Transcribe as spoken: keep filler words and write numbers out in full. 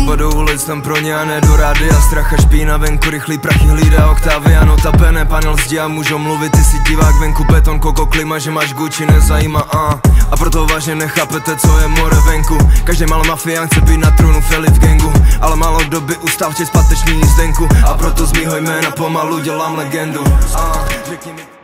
Hudba do ulic, tam pro ně a ne do rádia. Strach a špína venku, rychlý prachy hlídá Octavia. Notabene, panel zdi a můžou mluvit, ty si divák venku. Beton, koko, klima, že máš Gucci, nezajímá a A proto vážně nechápete, co je more venku. Každý mal mafián chce být na trůnu, Filip v gangu, ale málo kdo by ustal včet zpáteční jízdenku. A proto z mýho jména pomalu dělám legendu. A řekni mi